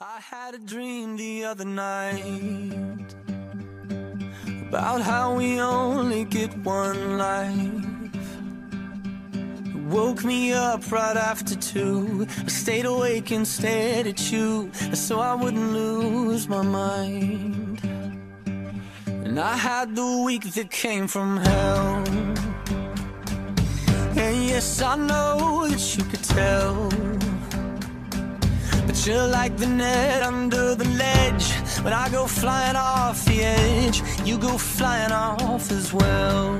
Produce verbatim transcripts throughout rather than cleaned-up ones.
I had a dream the other night about how we only get one life. It woke me up right after two. I stayed awake and stared at you so I wouldn't lose my mind. And I had the week that came from hell. And yes, I know that you could tell, but you're like the net under the ledge. When I go flying off the edge, you go flying off as well.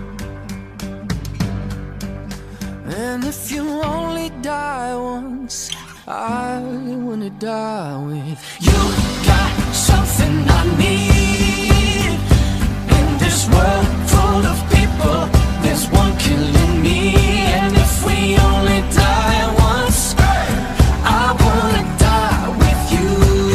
And if you only die once, I wanna die with you. Got something I need in this world full of people. There's one killing me, and if we only die once, I wanna die with you.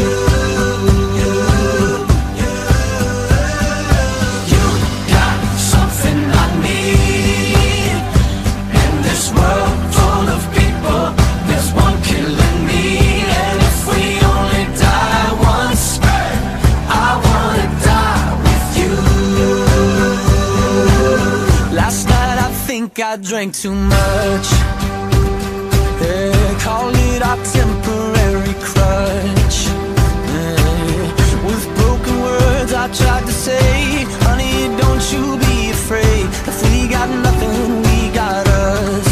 You got something I need in this world full of people. There's one killing me, and if we only die once, I wanna die with you. Last night I think I drank too much. Yeah, call it our temporary crutch. Yeah, with broken words I tried to say, honey, don't you be afraid. If we got nothing, we got us.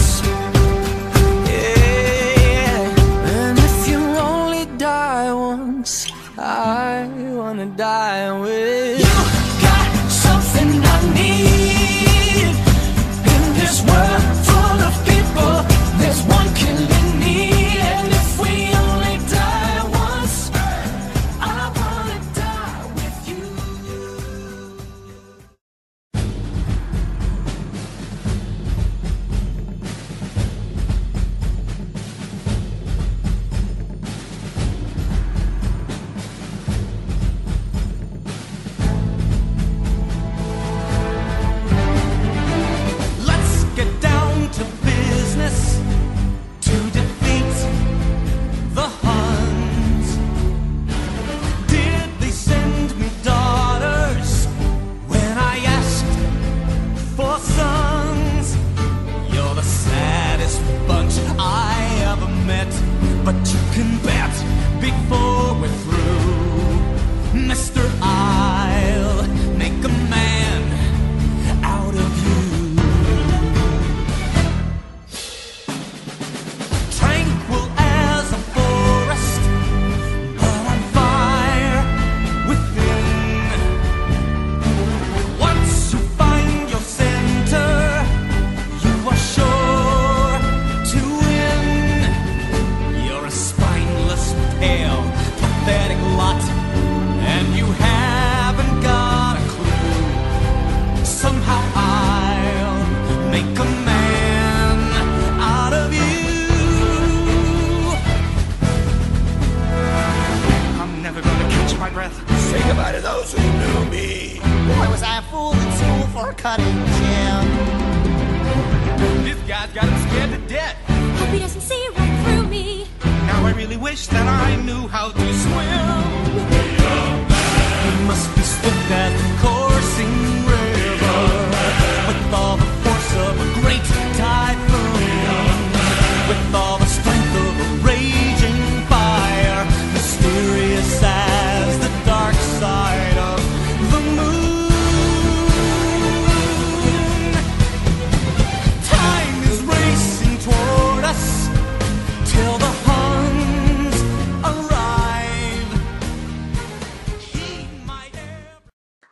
Yeah, and if you only die once, I wanna die with you. Got something I need in this world full of people. There's one killing me, and if we only die once, I wanna die with you. Let's get down to business to defeat the Huns. Did they send me daughters when I asked for sons? You're the saddest bunch I ever met, but you can bet before we're through, mister, I'll make a man out of you. Tranquil as a forest, but on fire within. Once you find your center, you are sure to win. You're a spineless, pale, pathetic lot, and you haven't got a clue. Somehow I'll make a man out of you. I'm never gonna catch my breath. Say goodbye to those who knew me. Boy, was I a fool in school for a cutting gym. This guy's got him scared to death. Hope he doesn't see right through me. Now I really wish that I knew how to swim. He must be swift as the coursing river, with all the force of a great typhoon, with all the strength of a raging fire, mysterious as the dark side of the moon. Time is racing toward us till the Huns arrive. He might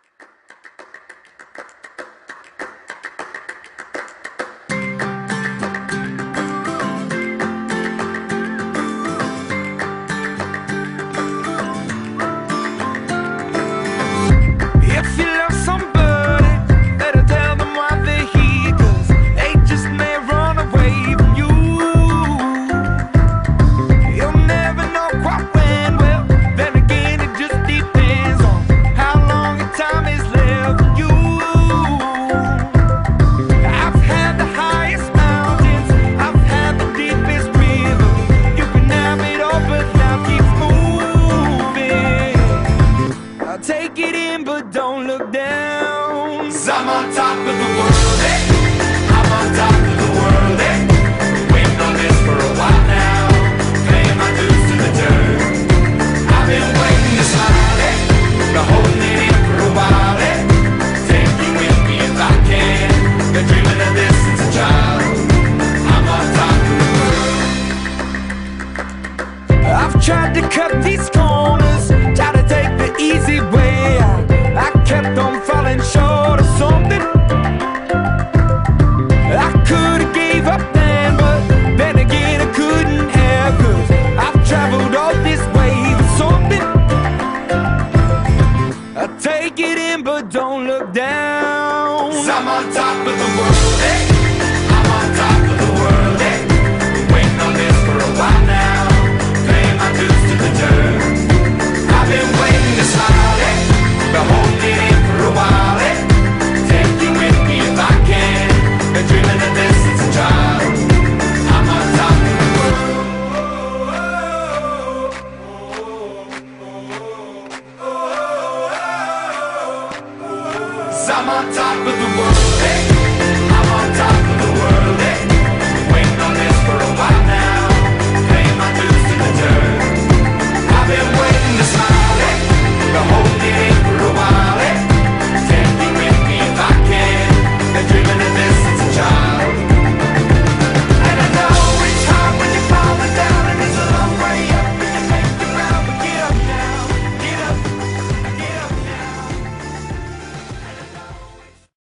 down. 'Cause I'm on top of the world, eh? I'm on top of the world, eh? Waiting on this for a while now, paying my dues to the dirt. I've been waiting to smile, eh? Been holding it in for a while, eh? Take you with me if I can. Been dreaming of this since a child. I'm on top of the world. I've tried to cut these corners.